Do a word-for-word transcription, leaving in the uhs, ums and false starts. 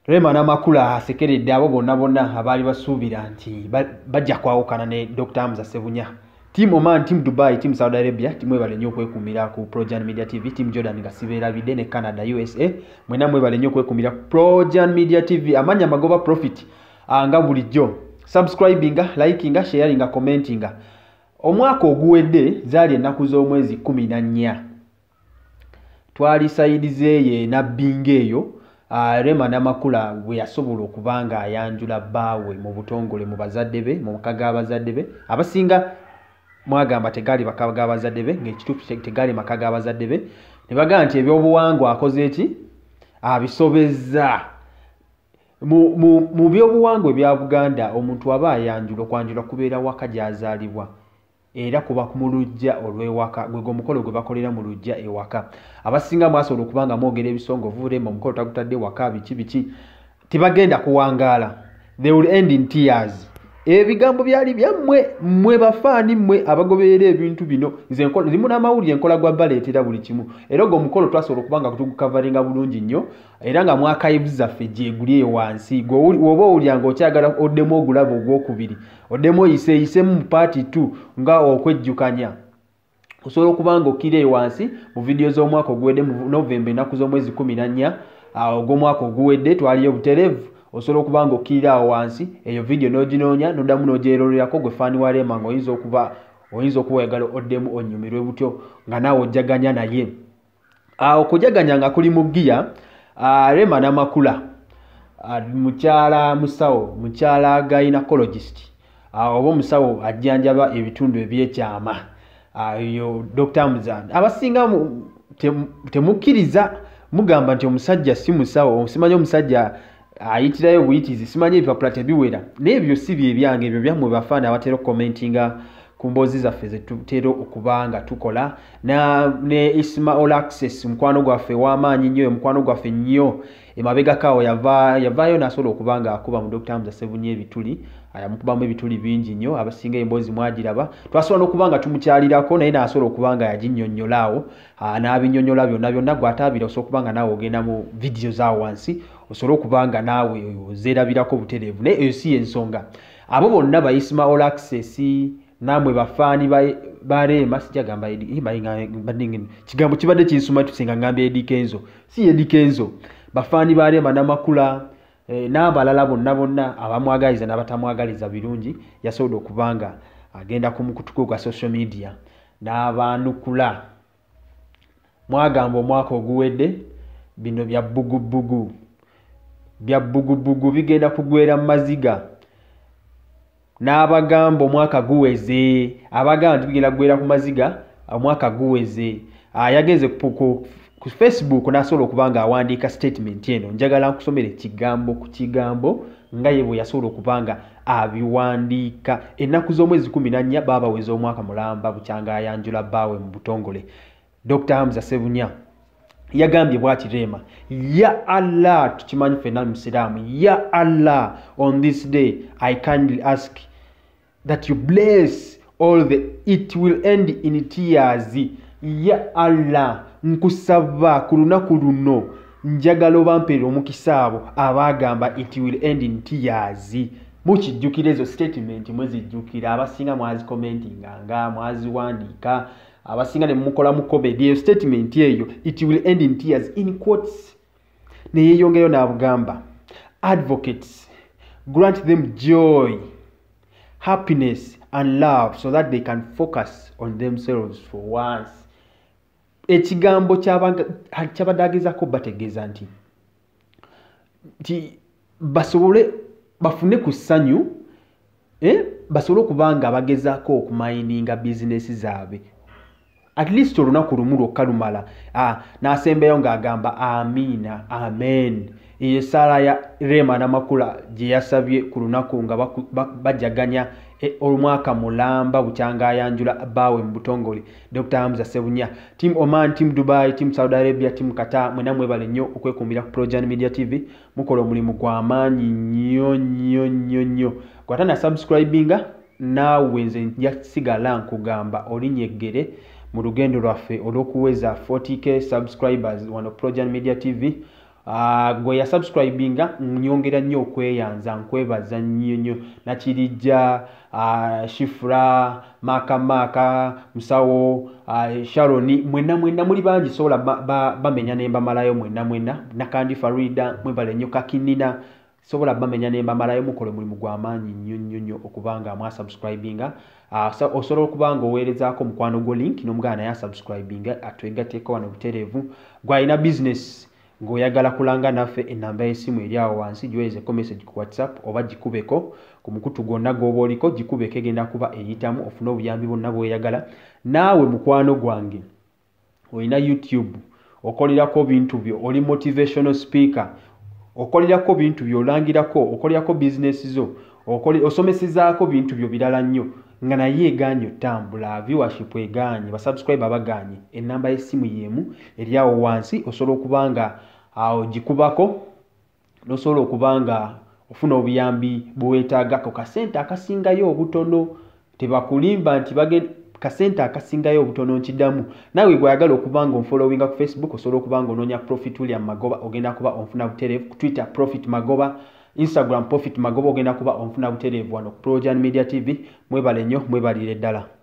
Rema n'amakula asekeredde abo bonna bonna abaali basuubira nti bajja kwawukana ne Doctor Hamza Ssebunya. Team Oman, Team Dubai, Team Saudi Arabia, timu ebale nnyo okwekumira ku Projan Media T V, Team Jordan nga sibeerabidde ne Canada U S A. Mwena mwebale nnyo okwekumira ku Projan Media T V. Amanya magoba profit nga bulijjo. Subscribinga, likinga, sharinga, commentinga. Omwaka oguwedde zaali ennaku z'omwezi kumi na nnya. Twali saidizeeye nabbinga eyo. Uh, Rema n'amakula bwe yasobola okubanga ayanjula bbaawe mu butongole mu bazadde be mu maka g'abazadde be abasinga mwagamba tegali maka g'abazadde be ng'ekituufu tegali maka g'abazadde be ne bagamba nti ebyobuwangwa akoze eki abisobezza mu, mu, mu byobuwangwa ebya Buganda omuntu aba ayanjula okwanjula kubeera waka gy'azaalibwa era kuba kumulujja olw'ewaka gwe omukolo gwe bakolera mu lujja ewaka abasinga mwasobola okubanga mwogera ebisongovu Rema omukolo tagutadde waka biki biki tibagenda kuwangaala. They will end in tears. Ebigambo byali byammwe mmwe bafaani mmwe abagoberera ebintu bino nze enkola limu n'amawulire enkola gwa baleetera buli kimu era ogwo omukolo twasobola okubanga tugukavaringa bulungi nnyo era nga mwakayibuza ffe gyeguli wansi gwoba owulyanga okyagala oddemu ogulaba ogwokubiri oddemu oyiseyisemu mu paati two nga okwejjukanya osobola okubanga okkire wansi mu vidiyo z'omwaka oguwedde mu November ennaku z'omwezi kumi na nnya ogw'omwaka oguwedde twaliyo buterevu osobola okubanga okkirira awo wansi eyo video n'oginoonya n'oddamu n'ogyerolerako gwe faani wa Rema ng'oyinza okuba oyinza okuwegala oddemu onyumirwe butyo nga naawe ojjaganya naye. Awo okujaganya nga kuli mu giya Rema n'amakula mukyala musawo mukyala gynecologist oba omusawo ajjanjaba ebitundu ebyekyama yo Doctor Hamza abasinga temukkiriza mugamba nti omusajja si musawo simanyi omusajja ayitirayo buyitizi simanyi ebipapula tebiwera n'ebyo si bye byange ebyo byammwe bafaana abatera okukomentinga ku mboozi zaffe ze tutera okubanga tukola na ne Ismail Access mukwano gwaffe w'amaanyi nnyo mukwano gwaffe nnyo emabega kawo yava yavaayo n'asobola okubanga akuba mu Doctor Hamza Ssebunya ebituli ayamukubamu ebituli bingi nnyo abasinga emboozi mwagiraba twasobola n'okubanga tumukyalirako naye n'asobola okubanga yaginnyonnyolaawo n'abinnyonnyola byonna byonna gw'ataabira osobola okubanga naawe ogenda mu vidiyo zaawo wansi osobola okubanga naawe ozeerabirako butereevu naye eyo si y'ensonga abo bonna ba Ismail Access namwe bafaani ba Rema sijagamba kigambo kibadde kinsuma tusinga ngambye Eddie Kenzo si Eddie Kenzo bafaani ba Rema n'amakula eh, n'abalala bonna bonna abamwagaliza n'abatamwagaliza birungi yasobola okubanga agenda ku mukutuko gwa social media n'abaanukula mwagamba omwaka oguwedde bino bya bbugubugu bya bbugubugu bigenda kugwera mu maziga n'abagamba omwaka guweze abagamba nti bigenda kugwera ku maziga omwaka guweze yageze ku ku Facebook n'asobola okubanga awandiika statement eno njagala nkusomere kigambo ku kigambo nga ye bwe yasobola okubanga abiwandiika ennaku z'omwezi kumi na nnya baabaweza omwaka mulamba bukyanga ayanjula bbaawe mu butongole Doctor Hamza Ssebunya yagambye bw'ati Rema ya Allah tukimanyi ffenna musiraamu ya Allah on this day I kindly ask that you bless all the it will end in tears ya Allah nkusaba ku lunaku luno njagala obampeera omukisa abo abagamba it will end in tears mukijjukira ezo statement mwezijjukira abasinga mwazi commentinga nga mwaziwandiika abasinga ne mukola mu comedy eyo statement eyo it will end in tears in quotes ne yeyongerayo n'abugamba advocates grant them joy happiness and love so that they can focus on themselves for once. Ekigambo kyabadagezako bategeeza nti nti basobole bafune ku ssanyu eh basobole okubanga bagezaako okumayininga bizinesi zaabwe at least olunaku lumu lwokka lumala ah, n'asembeyo ng'agamba amiina amen eyo essaala ya Rema n'amakula gye yasabye ku lunaku nga bajjaganya e, omwaka mulamba bukyanga ayanjula bbaawe mu butongole Doctor Hamza Ssebunya. Team Oman, Team Dubai, Team Saudi Arabia, Team Qatar mwena mwebale nnyo okwekuumira ku Projan Media T V mukola omulimu gw'amaanyi nnyo nnyo nnyo nnyo gwatana subscribinga naawe nze njasigala nkugamba olinyeggere mu lugendo lwaffe olw'okuweza forty K subscribers wano Projan Media T V uh, gwe ya subscribinga nyongera nnyo okweyanza nkwebaza nnyo nnyo Nakirijja uh, Shifra Maka Maka Musawo uh, Sharoni mwenna mwenna muli bangi sobola bamenya ba, ba nemba malayo mwenna mwenna Nakandi Farida mwebale nnyo Kakinina sobola bamenya nemba malayo mukole mulimu gw'amaanyi nnyo nnyo nnyo okubanga mwa subscribinga uh, so, osobola okubanga oweerezaako mukwano gwo link n'omugana ya subscribinga atwegateeko wano butereevu gw'alina business ng'oyagala kulanga naffe ennamba y'essimu eri awo wansi giweerezeko message ku WhatsApp oba gikubeko ku mukutu gwonna gw'oba oliko gikubeko egenda kuba eyitamu ofune obuyambi bwonna bw'oyagala. Naawe mukwano gwange olina YouTube okolerako bintu byo oli motivational speaker okolerako bintu byo olangirako okolerako business zo osomesizaako bintu byo birala nnyo nga naye eganye otambula viewership eganye basubscribe abaganye ennamba y'essimu yemu eri awo wansi osobola okubanga awo gikubako nosobola okubanga ofuna obuyambi bwetagako kasente akasingayo obutono tebakulimba nti bagenda kasente akasingayo obutono nkiddamu nawe gwayagala okubanga onfollowinga ku Facebook osobola okubanga ononya Profit William Magoba ogenda kuba onfuna butereevu ku Twitter Profit Magoba Instagram Profit Magoba ogenda kuba onfuna butereevu wano ku Projan Media T V mwebale nnyo mwebalire ddala.